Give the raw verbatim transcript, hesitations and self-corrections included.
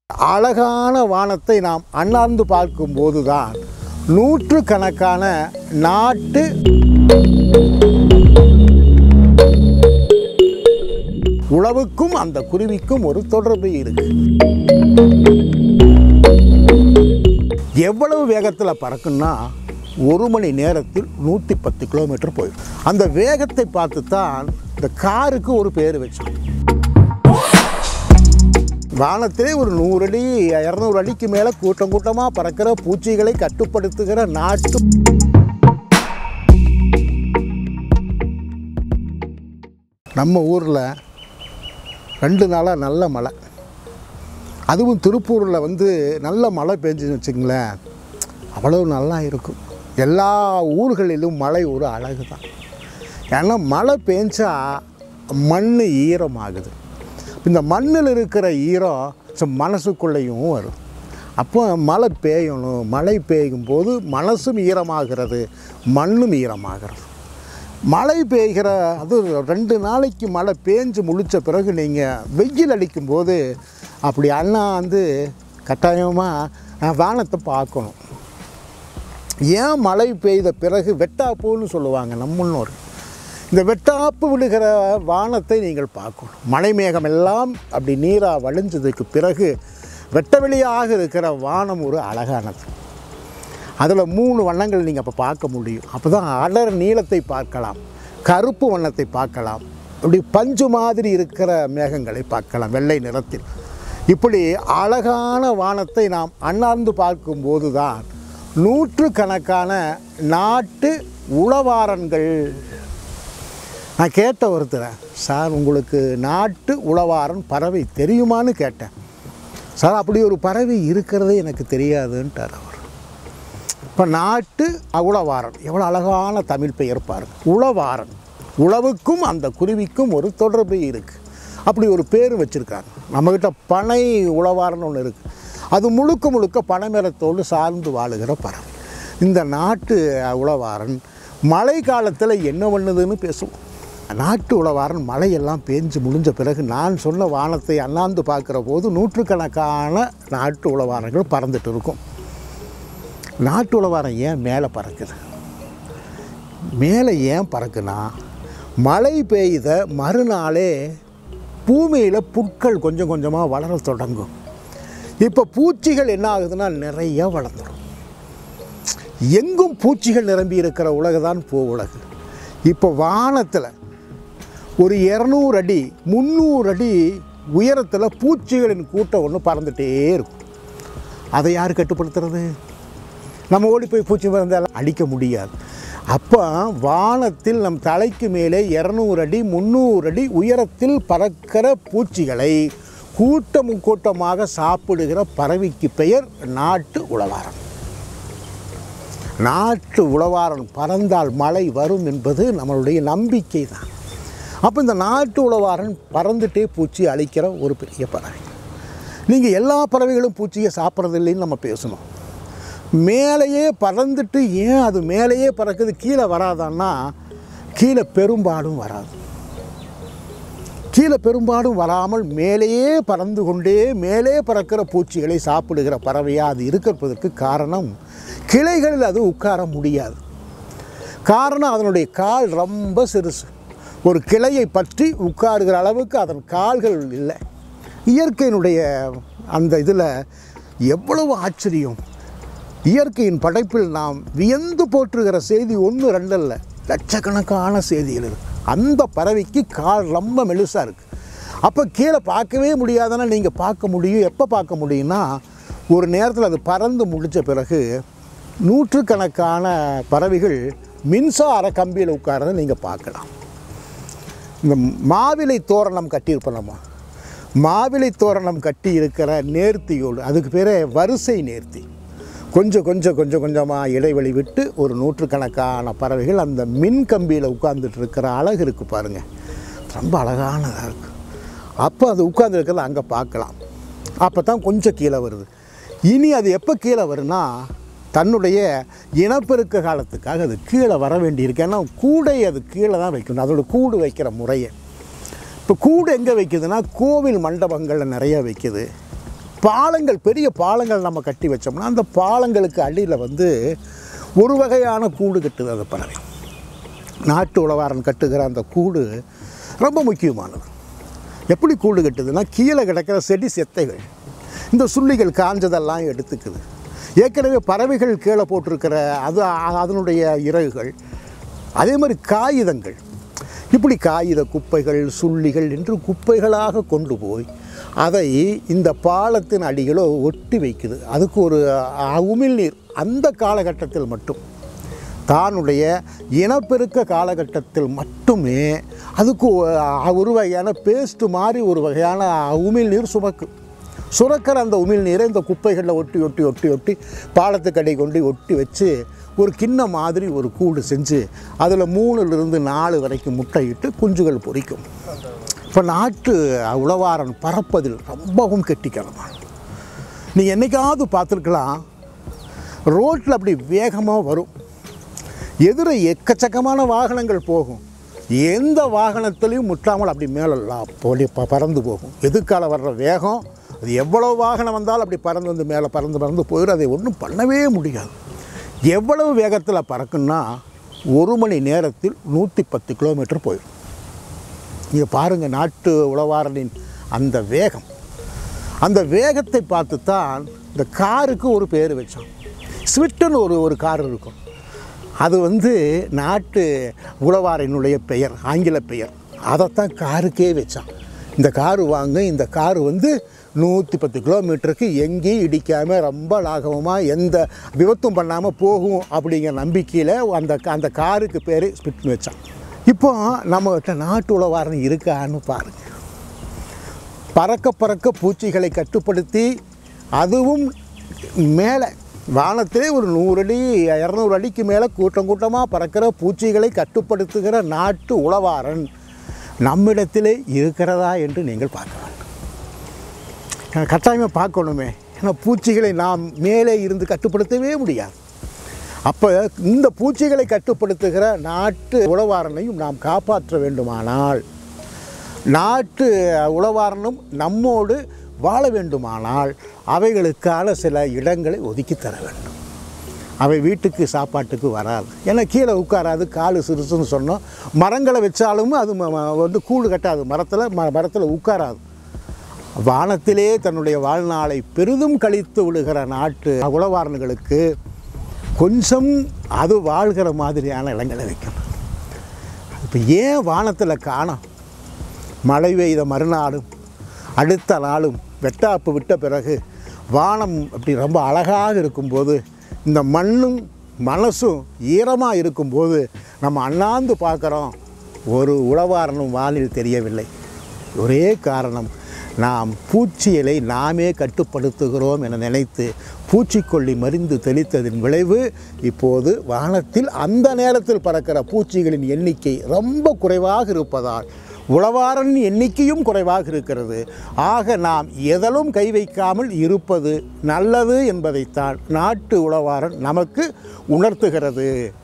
அழகான வானத்தை நாம் அண்ணாந்து பார்க்கும்போதுதான் நூற்றுக்கணக்கான நாட்டு உழவுக்கும் அந்த குருவிக்கும் ஒரு தொடர்பு இருக்கு. எவ்வளவு வேகத்தில் பறக்குன்னா ஒரு மணி நேரத்தில் நூற்றி பத்து கிலோமீட்டர் போயிடும். அந்த வேகத்தை பார்த்து தான் இந்த காருக்கு ஒரு பேர் வச்சோம். வானத்திலே ஒரு நூறு அடி இரநூறு அடிக்கு மேலே கூட்டம் கூட்டமாக பறக்கிற பூச்சிகளை கட்டுப்படுத்துகிற நாட்டு நம்ம ஊரில் ரெண்டு நாளாக நல்ல மழை. அதுவும் திருப்பூரில் வந்து நல்ல மழை பெஞ்சுன்னு வச்சுங்களேன், அவ்வளோ நல்லா இருக்கும். எல்லா ஊர்களிலும் மழை ஒரு அழகு தான். ஏன்னா மழை பெஞ்சா மண் ஈரமாகுது. இந்த மண்ணில் இருக்கிற ஈரம் மனசுக்குள்ளேயும் வரும். அப்போ மழை பெய்யணும். மழை பெய்யும் போது மனசும் ஈரமாகிறது, மண்ணும் ஈரமாகிறது. மழை பெய்கிற அது ரெண்டு நாளைக்கு மழை பேஞ்சு முழித்த பிறகு நீங்கள் வெயில் அடிக்கும்போது அப்படி அண்ணா வந்து கட்டாயமாக வானத்தை பார்க்கணும். ஏன் மழை பெய்த பிறகு வெட்டாப்புன்னு சொல்லுவாங்க நம்ம முன்னோர். இந்த வெட்டாப்பு விழுகிற வானத்தை நீங்கள் பார்க்கணும். மழை மேகம் எல்லாம் அப்படி நீராக வழிஞ்சதுக்கு பிறகு வெட்ட வெளியாக இருக்கிற வானம் ஒரு அழகானது. அதில் மூணு வண்ணங்கள் நீங்கள் அப்போ பார்க்க முடியும். அப்போ தான் அடர் நீளத்தை பார்க்கலாம், கருப்பு வண்ணத்தை பார்க்கலாம், அப்படி பஞ்சு மாதிரி இருக்கிற மேகங்களை பார்க்கலாம் வெள்ளை நிறத்தில். இப்படி அழகான வானத்தை நாம் அண்ணாந்து பார்க்கும்போது தான் நூற்றுக்கணக்கான நாட்டு உழவாரன்கள். நான் கேட்ட ஒருத்தர், சார் உங்களுக்கு நாட்டு உழவாரன் பறவை தெரியுமான்னு கேட்டேன். சார் அப்படி ஒரு பறவை இருக்கிறதே எனக்கு தெரியாதுன்ட்டார் அவர். இப்போ நாட்டு உழவாரன் எவ்வளோ அழகான தமிழ் பெயர் பாருங்க. உழவாரன், உழவுக்கும் அந்த குருவிக்கும் ஒரு தொடர்பு இருக்குது. அப்படி ஒரு பேர் வச்சுருக்காங்க. நம்மக்கிட்ட பனை உழவாரன் ஒன்று இருக்குது. அது முழுக்க முழுக்க பனைமரத்தோடு சார்ந்து வாழுகிற பறவை. இந்த நாட்டு உழவாரன் மழை காலத்தில் என்ன பண்ணுதுன்னு பேசுவோம். நாட்டு உழவாரன் மழையெல்லாம் பேஞ்சு முடிஞ்ச பிறகு நான் சொன்ன வானத்தை அண்ணாந்து பார்க்குற போது நூற்றுக்கணக்கான நாட்டு உழவாரங்கள் பறந்துட்டு இருக்கும். நாட்டு உழவாரன் ஏன் மேலே பறக்குது? மேலே ஏன் பறக்குன்னா, மழை பெய்த மறுநாளே பூமியில் புற்கள் கொஞ்சம் கொஞ்சமாக வளர தொடங்கும். இப்போ பூச்சிகள் என்ன ஆகுதுன்னா நிறைய வளர்ந்துடும். எங்கும் பூச்சிகள் நிரம்பி இருக்கிற உலகு தான் பூ உலகு. இப்போ வானத்தில் ஒரு இரநூறு அடி முந்நூறு அடி உயரத்தில் பூச்சிகளின் கூட்டம் ஒன்று பறந்துகிட்டே இருக்கும். அதை யார் கட்டுப்படுத்துறது? நம்ம ஓடி போய் பூச்சி பறந்தால் அடிக்க முடியாது. அப்போ வானத்தில் நம் தலைக்கு மேலே இரநூறு அடி முந்நூறு அடி உயரத்தில் பறக்கிற பூச்சிகளை கூட்டம் கூட்டமாக சாப்பிடுகிற பறவைக்கு பெயர் நாட்டு உழவாரன். நாட்டு உழவாரன் பறந்தால் மழை வரும் என்பது நம்மளுடைய நம்பிக்கை தான். அப்போ இந்த நாட்டு உழவாரன் பறந்துட்டே பூச்சி அழிக்கிற ஒரு பெரிய பறவை. நீங்கள் எல்லா பறவைகளும் பூச்சியை சாப்பிட்றதில்லைன்னு நம்ம பேசணும். மேலேயே பறந்துட்டு ஏன் அது மேலேயே பறக்குது, கீழே வராதான்னா கீழே பெரும்பாலும் வராது. கீழே பெரும்பாலும் வராமல் மேலேயே பறந்து கொண்டே மேலே பறக்கிற பூச்சிகளை சாப்பிடுகிற பறவையாக அது இருக்கிறதுக்கு காரணம், கிளைகளில் அது உட்கார முடியாது. காரணம், அதனுடைய கால் ரொம்ப சிறுசு. ஒரு கிளையை பற்றி உட்காருகிற அளவுக்கு அதன் கால்கள் இல்லை. இயற்கையினுடைய அந்த இதில் எவ்வளவு ஆச்சரியம்! இயற்கையின் படைப்பில் நாம் வியந்து போற்றுகிற செய்தி ஒன்று ரெண்டு இல்லை, லட்சக்கணக்கான செய்திகள் இருக்குது. அந்த பறவைக்கு கால் ரொம்ப மெலுசாக இருக்குது. அப்போ கீழே பார்க்கவே முடியாதுன்னா நீங்கள் பார்க்க முடியும். எப்போ பார்க்க முடியும்னா, ஒரு நேரத்தில் அது பறந்து முடித்த பிறகு நூற்றுக்கணக்கான பறவைகள் மின்சார கம்பியில் உட்காரதை நீங்கள் பார்க்கலாம். இந்த மாவிலை தோரணம் கட்டியிருப்போம் நம்ம. மாவிலை தோரணம் கட்டி இருக்கிற நேர்த்தியோடு, அதுக்கு பேர் வரிசை நேர்த்தி. கொஞ்சம் கொஞ்சம் கொஞ்சம் கொஞ்சமாக இடைவெளி விட்டு ஒரு நூற்றுக்கணக்கான பறவைகள் அந்த மின் கம்பியில் உட்கார்ந்துட்டு இருக்கிற அழகு இருக்குது பாருங்கள், ரொம்ப அழகானதாக இருக்குது. அப்போ அது உட்கார்ந்துருக்கிறத அங்கே பார்க்கலாம். அப்போ தான் கொஞ்சம் கீழே வருது. இனி அது எப்போ கீழே வரும்னா, தன்னுடைய இனப்பெருக்க காலத்துக்காக அது கீழே வர வேண்டியிருக்கு. ஏன்னா கூடை அது கீழே தான் வைக்கணும், அதோட கூடு வைக்கிற முறையை. இப்போ கூடு எங்கே வைக்குதுன்னா கோவில் மண்டபங்களில் நிறைய வைக்குது. பாலங்கள், பெரிய பாலங்கள் நம்ம கட்டி வச்சோம்னா அந்த பாலங்களுக்கு அடியில் வந்து ஒரு வகையான கூடு கட்டுது அந்த பறவை. நாட்டு உழவாரன் கட்டுகிற அந்த கூடு ரொம்ப முக்கியமானது. எப்படி கூடு கட்டுதுன்னா, கீழே கிடக்கிற செடி செத்தைகள், இந்த சுள்ளிகள் காஞ்சதெல்லாம் எடுத்துக்குது. ஏற்கனவே பறவைகள் கீழே போட்டிருக்கிற அது அதனுடைய இறகுகள், அதே மாதிரி காகிதங்கள், இப்படி காகித குப்பைகள் சுள்ளிகள் என்று குப்பைகளாக கொண்டு போய் அதை இந்த பாலத்தின் அடிகளோ ஒட்டி வைக்குது. அதுக்கு ஒரு உமிழ்நீர் அந்த காலகட்டத்தில் மட்டும், தானுடைய இனப்பெருக்க காலகட்டத்தில் மட்டுமே அதுக்கு ஒரு வகையான பேஸ்ட்டு மாதிரி ஒரு வகையான உமிழ்நீர் சுமக்கும். சுரக்கிற அந்த உமிழ்நீரை இந்த குப்பைகளில் ஒட்டி ஒட்டி ஒட்டி ஒட்டி பாலத்துக்கடை கொண்டு ஒட்டி வச்சு ஒரு கிண்ண மாதிரி ஒரு கூடு செஞ்சு அதில் மூணுலேருந்து நாலு வரைக்கும் முட்டையிட்டு குஞ்சுகள் பொரிக்கும். இப்போ நாட்டு உழவாரன் பறப்பதில் ரொம்பவும் கெட்டிக்காரமான. நீங்கள் என்றைக்காவது பார்த்துருக்கலாம், ரோட்டில் அப்படி வேகமாக வரும், எதிர எக்கச்சக்கமான வாகனங்கள் போகும், எந்த வாகனத்துலேயும் முட்டாமல் அப்படி மேலெல்லாம் போலி ப பறந்து போகும். எதுக்கால வர்ற வேகம், அது எவ்வளோ வாகனம் வந்தாலும் அப்படி பறந்து வந்து மேலே பறந்து பறந்து போயிடும். அதை ஒன்றும் பண்ணவே முடியாது. எவ்வளவு வேகத்தில் பறக்குன்னா ஒரு மணி நேரத்தில் நூற்றி பத்து கிலோமீட்டர் போயிடும். நீங்கள் பாருங்கள் நாட்டு உழவாரனின் அந்த வேகம். அந்த வேகத்தை பார்த்து தான் இந்த காருக்கு ஒரு பேர் வச்சான். ஸ்விஃப்ட்டுன்னு ஒரு ஒரு கார் இருக்கும், அது வந்து நாட்டு உழவாரனுடைய பெயர், ஆங்கில பெயர். அதைத்தான் காருக்கே வச்சான். இந்த காரு வாங்க, இந்த காரு வந்து நூற்றி பத்து கிலோமீட்டருக்கு எங்கேயும் இடிக்காமல் ரொம்ப லாகவமாக எந்த விபத்தும் பண்ணாமல் போகும் அப்படிங்கிற நம்பிக்கையில் அந்த அந்த காருக்கு பேர் ஸ்பிட்னு வச்சான். இப்போ நம்மகிட்ட நாட்டு உழவாரன் இருக்கான்னு பாருங்கள். பறக்க பறக்க பூச்சிகளை கட்டுப்படுத்தி, அதுவும் மேலே வானத்திலே ஒரு நூறு அடி இரநூறு அடிக்கு மேலே கூட்டம் கூட்டமாக பறக்கிற பூச்சிகளை கட்டுப்படுத்துகிற நாட்டு உழவாரன் நம்மிடத்திலே இருக்கிறதா என்று நீங்கள் பார்க்க வேண்டும். கட்டாயமாக பார்க்கணுமே. ஏன்னா பூச்சிகளை நாம் மேலே இருந்து கட்டுப்படுத்தவே முடியாது. அப்போ இந்த பூச்சிகளை கட்டுப்படுத்துகிற நாட்டு உழவாரனையும் நாம் காப்பாற்ற வேண்டுமானால், நாட்டு உழவாரனும் நம்மோடு வாழ வேண்டுமானால் அவைகளுக்கான சில இடங்களை ஒதுக்கி தர வேண்டும். அவை வீட்டுக்கு சாப்பாட்டுக்கு வராது. ஏன்னா கீழே உட்காராது, காலு சிறுசுன்னு சொன்னோம். மரங்களை வச்சாலும் அது வந்து கூடு கட்டாது, மரத்தில் ம மரத்தில் உட்காராது. வானத்திலே தன்னுடைய வாழ்நாளை பெரிதும் கழித்து விடுகிற நாட்டு உழவாரன்களுக்கு கொஞ்சம் அது வாழ்கிற மாதிரியான இடங்களை வைக்கணும். இப்போ ஏன் வானத்தில் காணோம்? மழை பெய்த மறுநாளும் அடுத்த நாளும் வெட்டாப்பு விட்ட பிறகு வானம் அப்படி ரொம்ப அழகாக இருக்கும்போது, இந்த மண்ணும் மனசும் ஈரமாக இருக்கும்போது நம்ம அண்ணாந்து பார்க்குறோம், ஒரு உழவாரனும் வானில் தெரியவில்லை. ஒரே காரணம், நாம் பூச்சிகளை நாமே கட்டுப்படுத்துகிறோம் என நினைத்து பூச்சிக்கொல்லி மருந்து தெளித்ததின் விளைவு இப்போது வானத்தில் அந்த நேரத்தில் பறக்கிற பூச்சிகளின் எண்ணிக்கை ரொம்ப குறைவாக இருப்பதால் உழவாரன் எண்ணிக்கையும் குறைவாக இருக்கிறது. ஆக நாம் எதிலும் கை வைக்காமல் இருப்பது நல்லது என்பதைத்தான் நாட்டு உழவாரன் நமக்கு உணர்த்துகிறது.